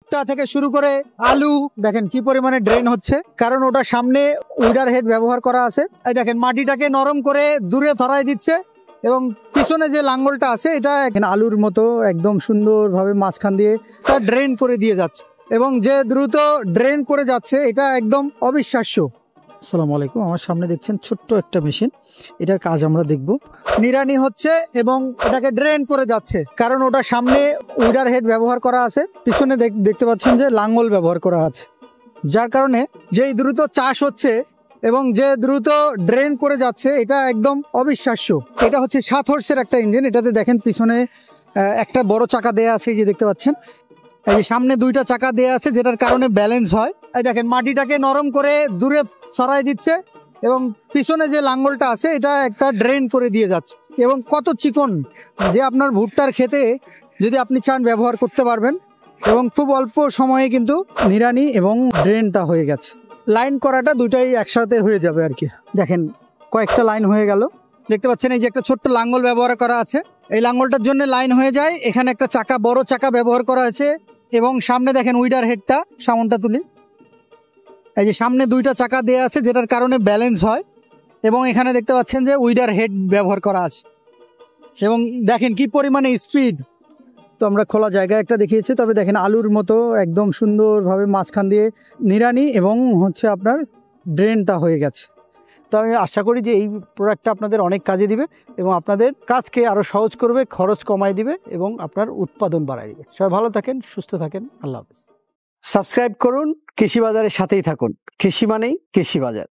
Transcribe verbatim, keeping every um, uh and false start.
ভুট্টা থেকে শুরু করে আলু দেখেন কি পরিমাণে ড্রেন হচ্ছে, কারণ ওটা সামনে উইডার হেড ব্যবহার করা আছে। এই দেখেন মাটিটাকে নরম করে দূরে সরাই দিচ্ছে এবং পিছনে যে লাঙ্গলটা আছে এটা আলুর মতো একদম সুন্দরভাবে মাঝখান দিয়ে তা ড্রেন করে দিয়ে যাচ্ছে এবং যে দ্রুত ড্রেন করে যাচ্ছে এটা একদম অবিশ্বাস্য। আসসালামু আলাইকুম, আমার সামনে দেখছেন ছোট্ট একটা মেশিন, এটার কাজ আমরা দেখব। নিড়ানি হচ্ছে এবং এটাকে ড্রেন করে যাচ্ছে, কারণ ওটা সামনে উইডার হেড ব্যবহার করা আছে, পিছনে দেখতে পাচ্ছেন যে লাঙ্গল ব্যবহার করা আছে, যার কারণে যেই দ্রুত চাষ হচ্ছে এবং যে দ্রুত ড্রেন করে যাচ্ছে এটা একদম অবিশ্বাস্য। এটা হচ্ছে সাত হর্সের একটা ইঞ্জিন, এটাতে দেখেন পিছনে একটা বড় চাকা দেয়া আছে, এই যে দেখতে পাচ্ছেন, এই যে সামনে দুইটা চাকা দেয়া আছে যেটার কারণে ব্যালেন্স হয়। এই দেখেন মাটিটাকে নরম করে দূরে সরাই দিচ্ছে এবং পিছনে যে লাঙ্গলটা আছে এটা একটা ড্রেন করে দিয়ে যাচ্ছে এবং কত চিকন যে আপনার ভুট্টার খেতে যদি আপনি চান ব্যবহার করতে পারবেন এবং খুব অল্প সময়ে কিন্তু নিড়ানি এবং ড্রেনটা হয়ে গেছে। লাইন করাটা দুইটাই একসাথে হয়ে যাবে আর কি। দেখেন কয়েকটা লাইন হয়ে গেল, দেখতে পাচ্ছেন এই যে একটা ছোট্ট লাঙ্গল ব্যবহার করা আছে, এই লাঙ্গলটার জন্য লাইন হয়ে যায়। এখানে একটা চাকা বড় চাকা ব্যবহার করা হয়েছে এবং সামনে দেখেন উইডার হেডটা, সামনটা তুলি, এই যে সামনে দুইটা চাকা দেয়া আছে যেটার কারণে ব্যালেন্স হয় এবং এখানে দেখতে পাচ্ছেন যে উইডার হেড ব্যবহার করা আছে এবং দেখেন কি পরিমাণে স্পিড। তো আমরা খোলা জায়গায় একটা দেখিয়েছি, তবে দেখেন আলুর মতো একদম সুন্দরভাবে মাঝখান দিয়ে নিড়ানি এবং হচ্ছে আপনার ড্রেনটা হয়ে গেছে। তো আমি আশা করি যে এই প্রোডাক্টটা আপনাদের অনেক কাজে দিবে এবং আপনাদের কাজকে আরও সহজ করবে, খরচ কমায় দিবে এবং আপনার উৎপাদন বাড়ায় দিবে। সবাই ভালো থাকেন, সুস্থ থাকেন, আল্লাহ হাফেজ। সাবস্ক্রাইব করুন, কৃষি বাজারের সাথেই থাকুন। কৃষি মানেই কৃষি বাজার।